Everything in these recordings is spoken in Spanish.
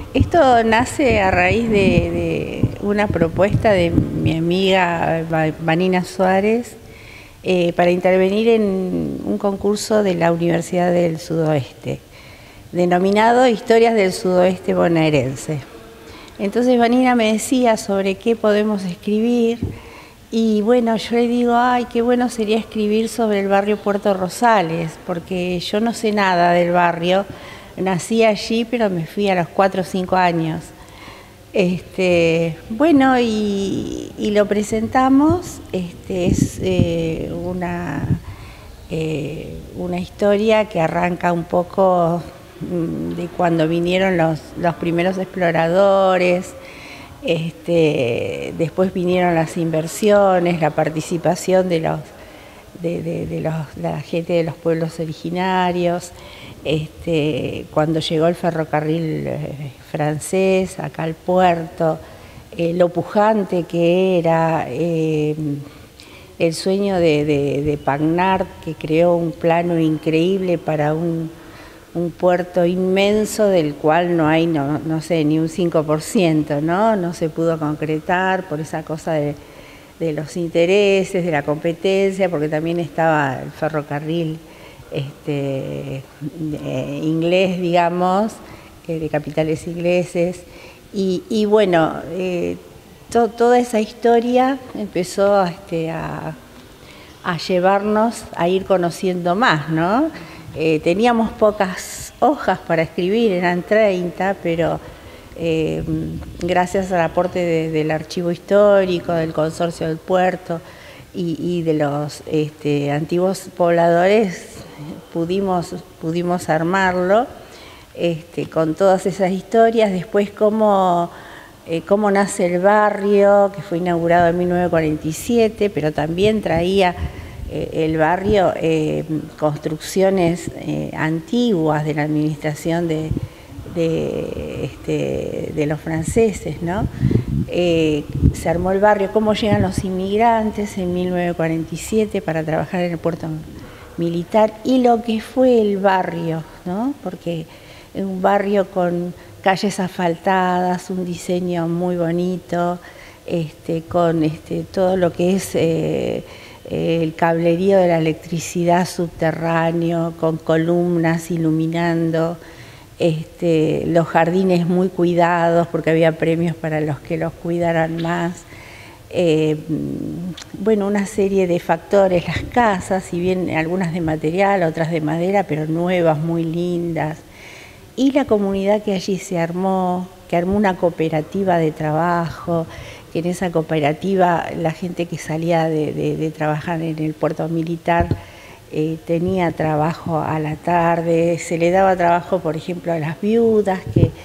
Esto nace a raíz de una propuesta de mi amiga Vanina Suárez para intervenir en un concurso de la Universidad del Sudoeste, denominado Historias del Sudoeste Bonaerense. Entonces Vanina me decía sobre qué podemos escribir y bueno, yo le digo, ay, qué bueno sería escribir sobre el barrio Puerto Rosales, porque yo no sé nada del barrio. Nací allí, pero me fui a los 4 o 5 años. Bueno, y lo presentamos. Es una historia que arranca un poco de cuando vinieron los primeros exploradores. Después vinieron las inversiones, la participación de la gente de los pueblos originarios. Cuando llegó el ferrocarril francés acá al puerto, lo pujante que era, el sueño de Pagnard, que creó un plano increíble para un puerto inmenso del cual no hay, no sé, ni un 5%, ¿no? No se pudo concretar por esa cosa de los intereses, de la competencia, porque también estaba el ferrocarril inglés, digamos, de capitales ingleses, y bueno, toda esa historia empezó a llevarnos a ir conociendo más, ¿no? Teníamos pocas hojas para escribir, eran 30, pero gracias al aporte del archivo histórico, del consorcio del puerto y de los antiguos pobladores, pudimos armarlo con todas esas historias. Después cómo nace el barrio, que fue inaugurado en 1947, pero también traía el barrio construcciones antiguas de la administración de los franceses, ¿no? Se armó el barrio, cómo llegan los inmigrantes en 1947 para trabajar en el puerto militar, y lo que fue el barrio, ¿no? Porque es un barrio con calles asfaltadas, un diseño muy bonito, con todo lo que es el cablerío de la electricidad subterráneo, con columnas iluminando, los jardines muy cuidados porque había premios para los que los cuidaran más. Bueno, una serie de factores, las casas, si bien algunas de material, otras de madera, pero nuevas, muy lindas, y la comunidad que allí se armó, que armó una cooperativa de trabajo, que en esa cooperativa la gente que salía de trabajar en el puerto militar tenía trabajo a la tarde, se le daba trabajo, por ejemplo, a las viudas,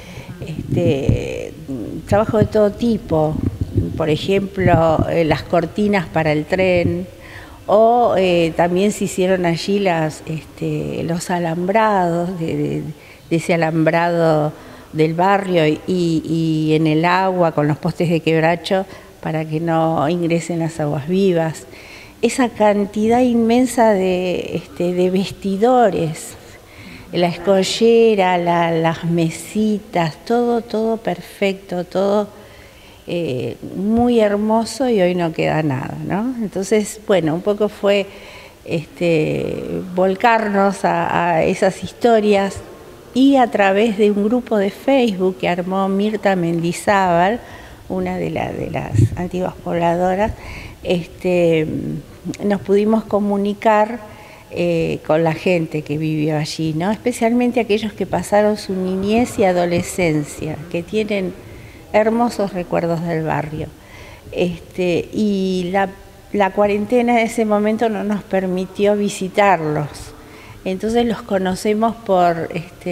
trabajo de todo tipo. Por ejemplo, las cortinas para el tren, o también se hicieron allí los alambrados, de ese alambrado del barrio y en el agua con los postes de quebracho para que no ingresen las aguas vivas. Esa cantidad inmensa de vestidores, la escollera, las mesitas, todo perfecto, todo muy hermoso, y hoy no queda nada, ¿no? Entonces, bueno, un poco fue volcarnos a esas historias, y a través de un grupo de Facebook que armó Mirta Mendizábal, una de las antiguas pobladoras, nos pudimos comunicar con la gente que vivió allí, ¿no? Especialmente aquellos que pasaron su niñez y adolescencia, que tienen hermosos recuerdos del barrio. Y la cuarentena en ese momento no nos permitió visitarlos. Entonces los conocemos por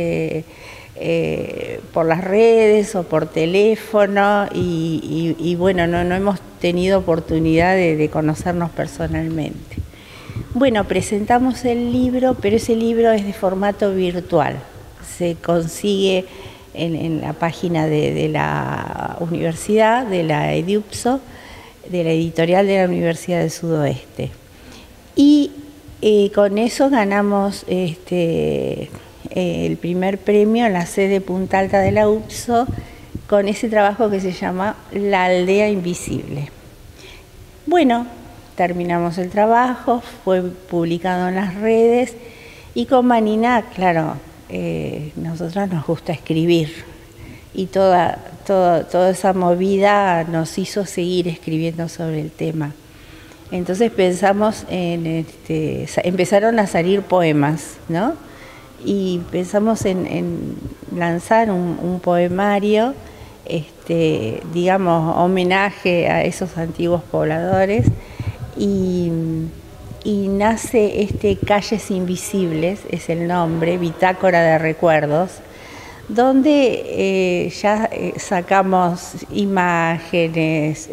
las redes o por teléfono, y bueno, no hemos tenido oportunidad de conocernos personalmente. Bueno, presentamos el libro, pero ese libro es de formato virtual. Se consigue en la página de la universidad, de la EDUPSO, de la editorial de la Universidad del Sudoeste. Y con eso ganamos el primer premio en la sede Punta Alta de la UPSO con ese trabajo que se llama La aldea invisible. Bueno, terminamos el trabajo, fue publicado en las redes y con Vanina, claro, nosotros nos gusta escribir y toda esa movida nos hizo seguir escribiendo sobre el tema. Entonces pensamos en, empezaron a salir poemas, ¿no? Y pensamos en lanzar un poemario, digamos, homenaje a esos antiguos pobladores y nace Calles Invisibles, es el nombre, Bitácora de Recuerdos, donde ya sacamos imágenes,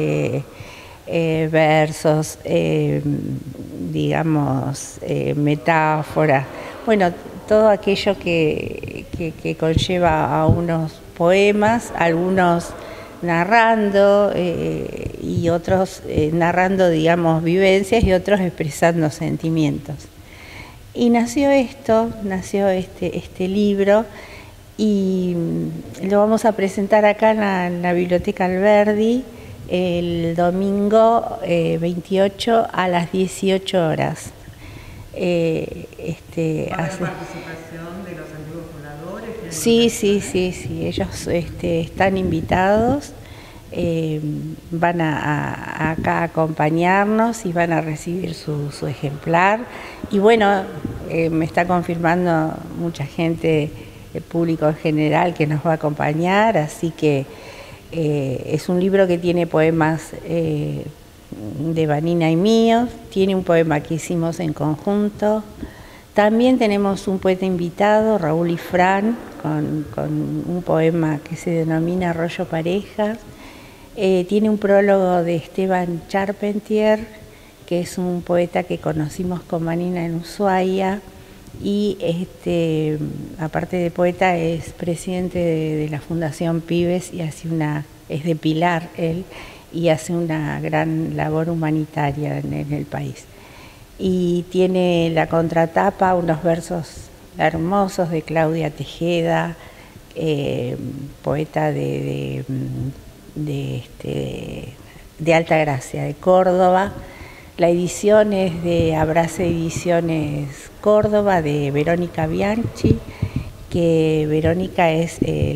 versos, digamos, metáforas, bueno, todo aquello que conlleva a unos poemas, algunos narrando y otros narrando, digamos, vivencias y otros expresando sentimientos. Y nació este libro y lo vamos a presentar acá en la Biblioteca Alberdi el domingo 28 a las 18 horas. ¿Va a haber participación de los antiguos pobladores? Sí, ellos están invitados, van acá a acompañarnos y van a recibir su ejemplar. Y bueno, me está confirmando mucha gente, el público en general, que nos va a acompañar, así que es un libro que tiene poemas de Vanina y míos, tiene un poema que hicimos en conjunto. También tenemos un poeta invitado, Raúl Ifrán, con un poema que se denomina Arroyo Parejas. Tiene un prólogo de Esteban Charpentier, que es un poeta que conocimos con Vanina en Ushuaia, y aparte de poeta es presidente de la Fundación Pibes y es de Pilar él, y hace una gran labor humanitaria en el país. Y tiene la contratapa unos versos hermosos de Claudia Tejeda, poeta de Altagracia, de Córdoba. La edición es de Abrace Ediciones Córdoba, de Verónica Bianchi, que Verónica es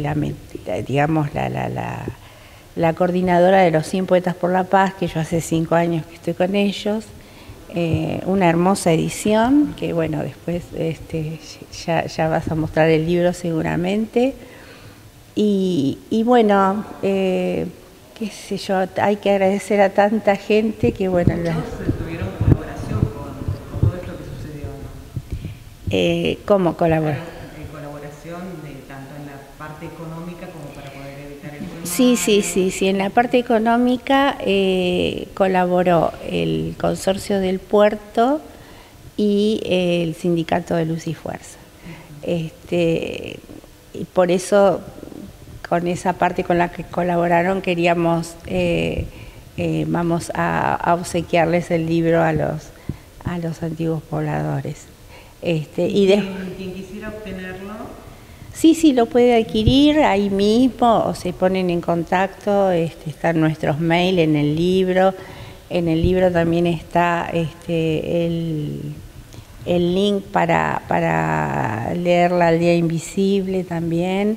la coordinadora de los 100 Poetas por la Paz, que yo hace 5 años que estoy con ellos. Una hermosa edición, que bueno, después ya vas a mostrar el libro seguramente. Y bueno, qué sé yo, hay que agradecer a tanta gente que bueno... ¿Tuvieron colaboración con todo esto que sucedió, no? ¿Cómo colaborar? Colaboración tanto en la parte económica como para poder editar el poemario. Sí, en la parte económica colaboró el Consorcio del Puerto y el Sindicato de Luz y Fuerza. Y por eso, con esa parte con la que colaboraron, queríamos, vamos a obsequiarles el libro a los antiguos pobladores. ¿Quién quisiera obtenerlo? Sí, lo puede adquirir ahí mismo o se ponen en contacto, están nuestros mails en el libro. En el libro también está el link para leer La aldea invisible también.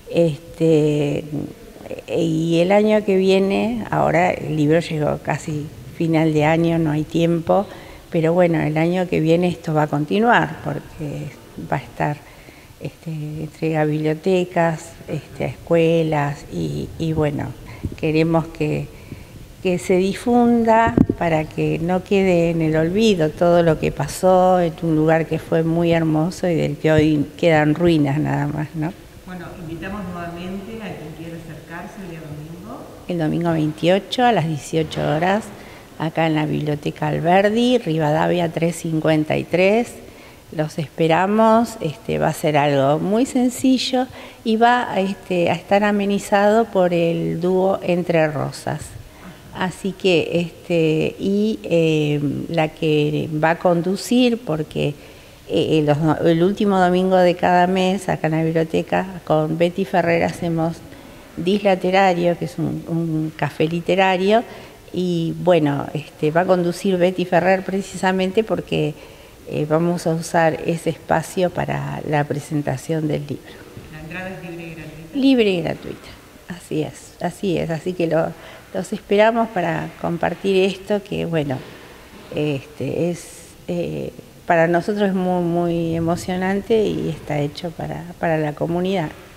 Y el año que viene, ahora el libro llegó casi final de año, no hay tiempo, pero bueno, el año que viene esto va a continuar porque va a estar entrega a bibliotecas, a escuelas y bueno, queremos que se difunda para que no quede en el olvido todo lo que pasó en un lugar que fue muy hermoso y del que hoy quedan ruinas nada más, ¿no? Bueno, invitamos nuevamente a quien quiera acercarse el día domingo. El domingo 28 a las 18 horas, acá en la Biblioteca Alberdi, Rivadavia 353. Los esperamos, va a ser algo muy sencillo y va a estar amenizado por el dúo Entre Rosas. Así que la que va a conducir, porque el último domingo de cada mes, acá en la biblioteca, con Betty Ferrer hacemos Dislaterario, que es un café literario, y bueno, va a conducir Betty Ferrer precisamente porque vamos a usar ese espacio para la presentación del libro. La entrada es libre y gratuita. Libre y gratuita, así es, así que los esperamos para compartir esto que bueno, para nosotros es muy, muy emocionante y está hecho para la comunidad.